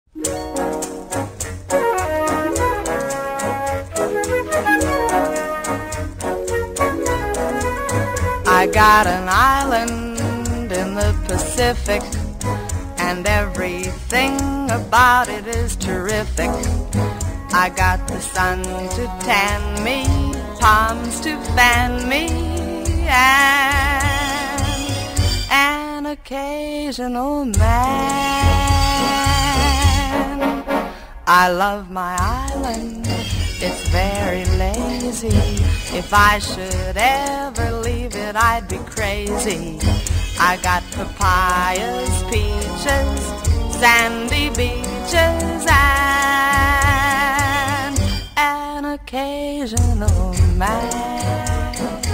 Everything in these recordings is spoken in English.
I got an island in the Pacific, and everything about it is terrific. I got the sun to tan me, palms to fan me, and an occasional man. I love my island, it's very lazy. If I should ever leave it, I'd be crazy. I got papayas, peaches, sandy beaches, and an occasional man.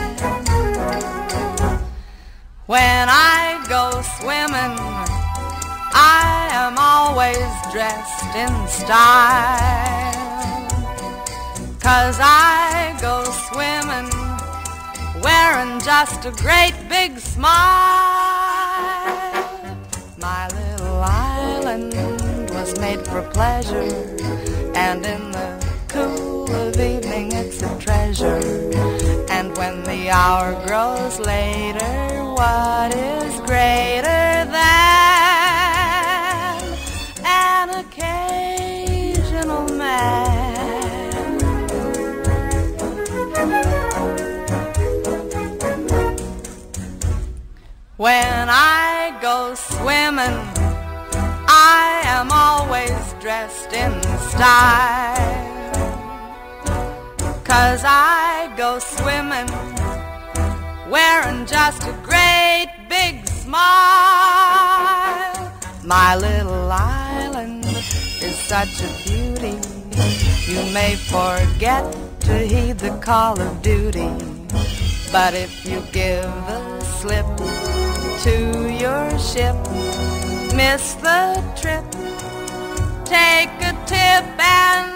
When I go swimming, I am always dressed in style, 'cause I go swimming wearing just a great big smile. My little island was made for pleasure, and in the cool of evening it's a treasure. And when the hour grows later, what is greater than an occasional man? When I go swimming, I am always dressed in style, 'cause I go swimming wearing just a great big smile. My little island is such a beauty, you may forget to heed the call of duty. But if you give the slip to your ship, miss the trip, take a tip and